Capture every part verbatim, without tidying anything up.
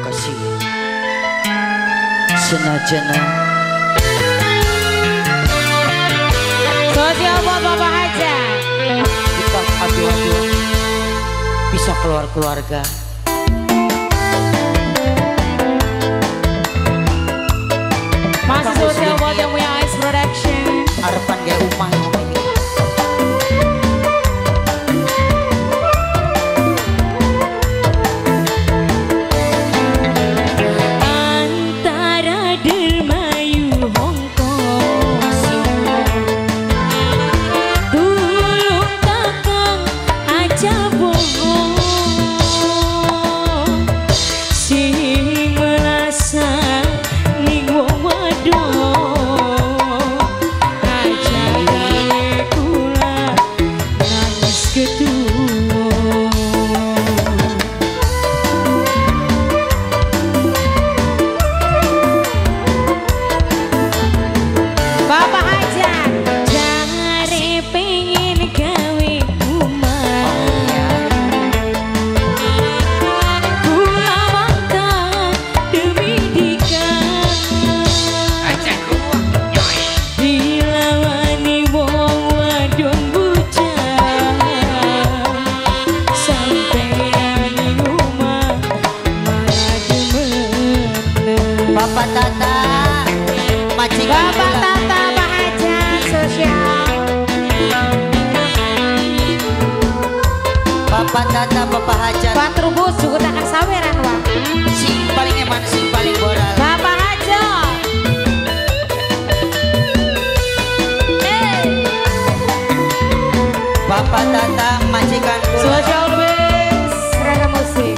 kasih senajana sosial buat Bapak aja kita adu-adu bisa keluar keluarga. masih sosial buat yang punya Ice Production harapan gak umah ini. antara Dermayu Hongkong tulung kakang aja bohong si merasa ning wong wadon aja kula nangis kedua. Bapak aja jare pengen gawe rumah kula makan demi dika dilawani wong wadon bujang sampeyan ning rumah malah demen. Bapak Tata majikan Bapak kula. Tata Pak Haja sosial Bapak Tata Bapak Hajat Pak Trubus juga takkan saweran wah sing paling eman sing paling moral. Bapak Haja Bapak Tata majikan kula. sosial bes seragam musik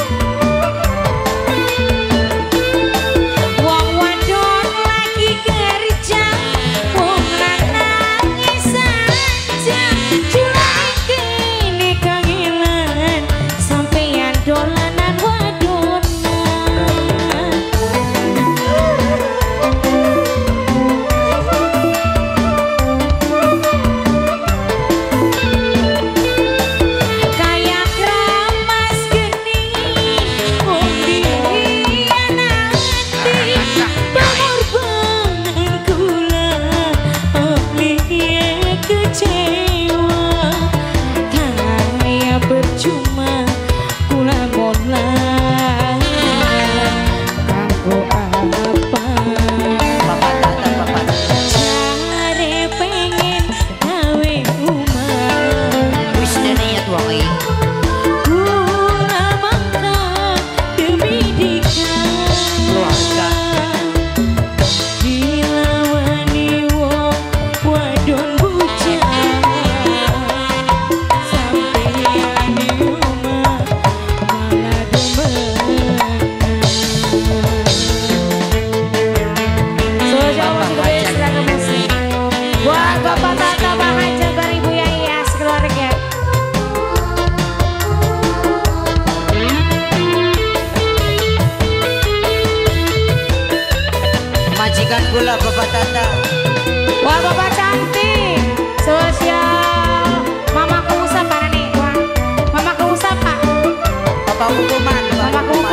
wong wadon lagi kerja wong lanang saja culai kene kangelan sampeyan dolanan wadonan. Kayak keramas geni wong dihianati pengorbanan kula oleh kecewa kayak percuma kula molang kanggo apa Bapak Tata Bapak Tata jare pengen gawe rumah wis niat wae. kula makan demi dika Keluarga. dilawani wong wadon bujang sampeyan di rumah malah demen. Sosial musik seragam musik buat Bapak Tata Pak Haja Baribu Yaya sekeluarga. Majikan kula Bapak Tata. Wah Bapak cantik sosial mama keusap mana nih wah mama keusap pak Bapak hukuman, mama Bapak keusap